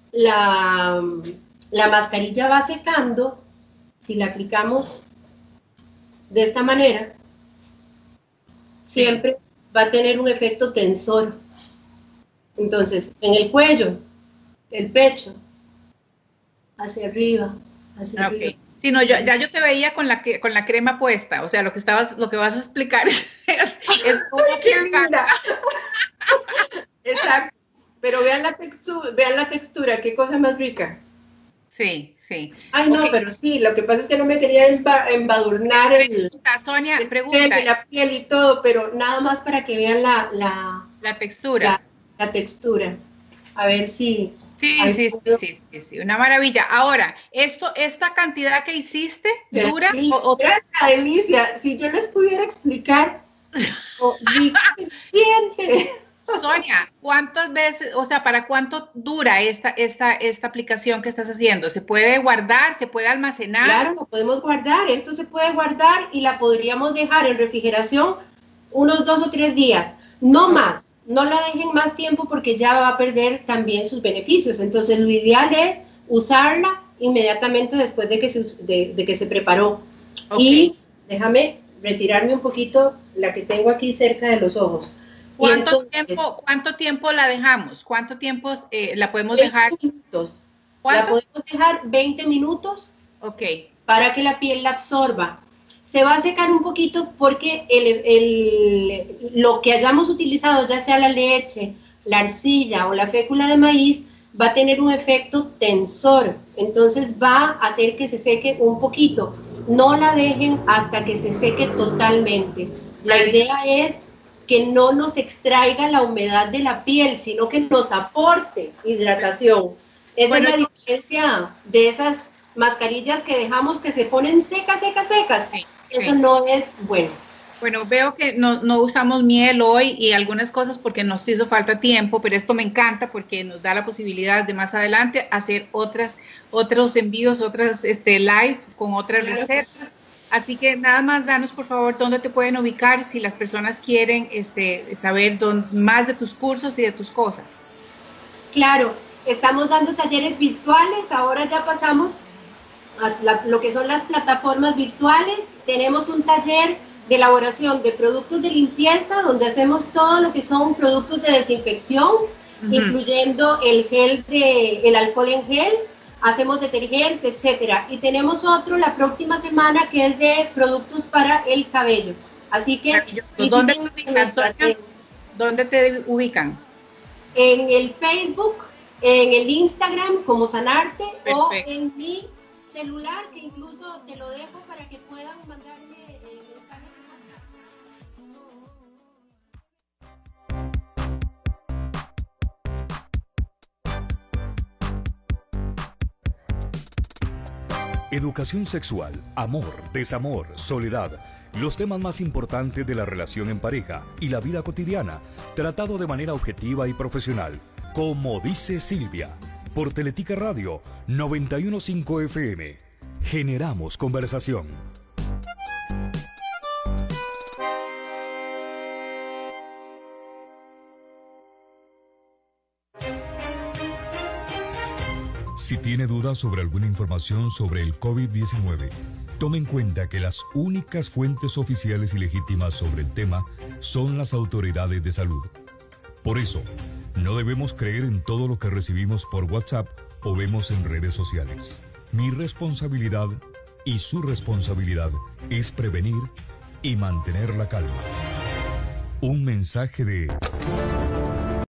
mascarilla va secando, si la aplicamos de esta manera, siempre va a tener un efecto tensor. Entonces, en el cuello, el pecho, hacia arriba, hacia arriba. Sí, no, ya yo te veía con la crema puesta, o sea, lo que vas a explicar es ¡qué linda! Exacto. Pero vean la textura, qué cosa más rica. Sí, sí. Ay, no, pero sí, lo que pasa es que no me quería embadurnar Sonia, la piel y todo, pero nada más para que vean la textura. La textura. A ver si... Sí, una maravilla. Ahora, esta cantidad que hiciste, ¿dura? La delicia. Si yo les pudiera explicar, ¿qué se siente? Sonia, ¿cuántas veces, o sea, para cuánto dura esta aplicación que estás haciendo? ¿Se puede guardar? ¿Se puede almacenar? Claro, lo podemos guardar. Esto se puede guardar y la podríamos dejar en refrigeración unos 2 o 3 días, no más. No la dejen más tiempo porque ya va a perder también sus beneficios. Entonces, lo ideal es usarla inmediatamente después de que se preparó. Y déjame retirarme un poquito la que tengo aquí cerca de los ojos. ¿Cuánto tiempo la dejamos? ¿Cuánto tiempo la podemos dejar? 20 minutos. La podemos dejar 20 minutos para que la piel la absorba. Se va a secar un poquito porque lo que hayamos utilizado, ya sea la leche, la arcilla o la fécula de maíz, va a tener un efecto tensor. Entonces va a hacer que se seque un poquito. No la dejen hasta que se seque totalmente. La idea es que no nos extraiga la humedad de la piel, sino que nos aporte hidratación. Esa es la diferencia de esas mascarillas que dejamos que se ponen secas. Eso no es bueno. Bueno, veo que no usamos miel hoy y algunas cosas porque nos hizo falta tiempo, pero esto me encanta porque nos da la posibilidad de más adelante hacer otros envíos, otras live con otras recetas. Así que nada más danos por favor dónde te pueden ubicar si las personas quieren saber más de tus cursos y de tus cosas. Claro, estamos dando talleres virtuales, ahora ya pasamos a lo que son las plataformas virtuales. Tenemos un taller de elaboración de productos de limpieza donde hacemos todo lo que son productos de desinfección, incluyendo el alcohol en gel, hacemos detergente, etcétera. Y tenemos otro la próxima semana que es de productos para el cabello. Así que ¿Dónde te ubican? En el Facebook, en el Instagram como Sanarte. Perfecto. O en mi celular, que incluso te lo dejo para que puedan mandarme mensajes. Educación sexual, amor, desamor, soledad, los temas más importantes de la relación en pareja y la vida cotidiana, tratado de manera objetiva y profesional, como dice Silvia, por Teletica Radio 91.5 FM. Generamos conversación. Si tiene dudas sobre alguna información sobre el COVID-19, tome en cuenta que las únicas fuentes oficiales y legítimas sobre el tema son las autoridades de salud. Por eso, no debemos creer en todo lo que recibimos por WhatsApp o vemos en redes sociales. Mi responsabilidad y su responsabilidad es prevenir y mantener la calma. Un mensaje de